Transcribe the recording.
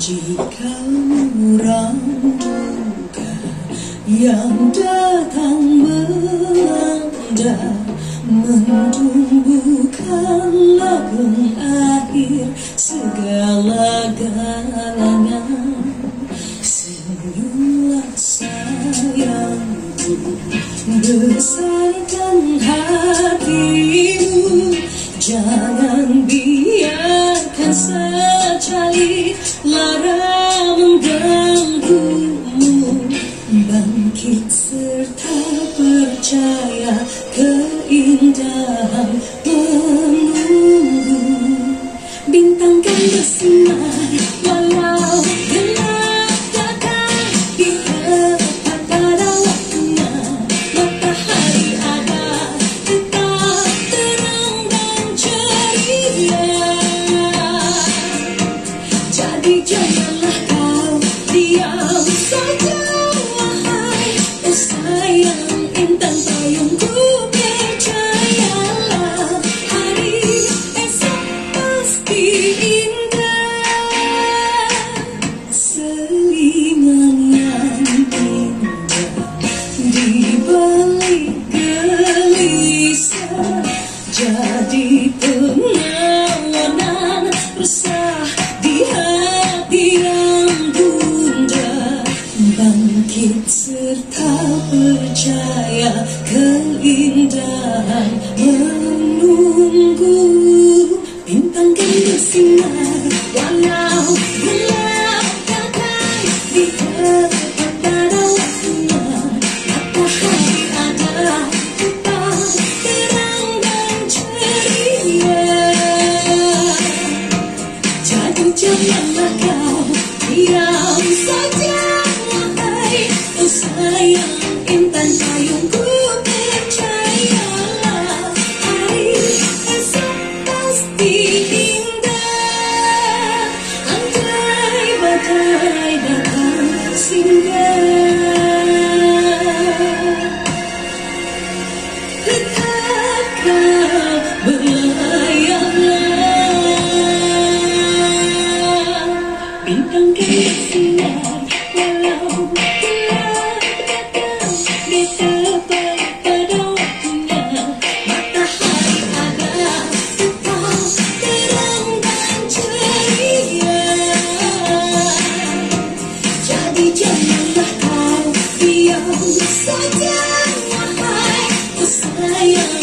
Jika orang duka yang datang melanda, menumbuhkanlah pengakhir segala-galanya. Senyumlah sayangku, besarkan hatimu, jangan biarkan secalik lara mengganggumu. Bangkit serta percaya, keindahan menunggu. Bintang kan bersinar walau gelap datang di tepat pada waktunya. Matahari ada tetap terang dan ceria. Jadi janganlah kau diam saja, wahai oh sayang intan payungku. Percayalah hari esok pasti indah. Selingan yang indah di balik gelisah, jadi pengawanan resah di hati yang bunda. Bangkit serta percaya, keindahan menunggu. Bintang kan bersinar walau gelap datang di tepat pada waktunya. Matahari ada tetap terang dan ceria. Jadi janganlah kau diam saja, wahai oh sayang intan payungku. Percayalah hari esok pasti indah. Andai badai datang singgah, tetap kau berlayarlah. Bintang kan bersinar walau gelap datang di tepat pada waktunya. Matahari ada tetap terang dan ceria. Jadi janganlah kau diam saja, wahai oh sayang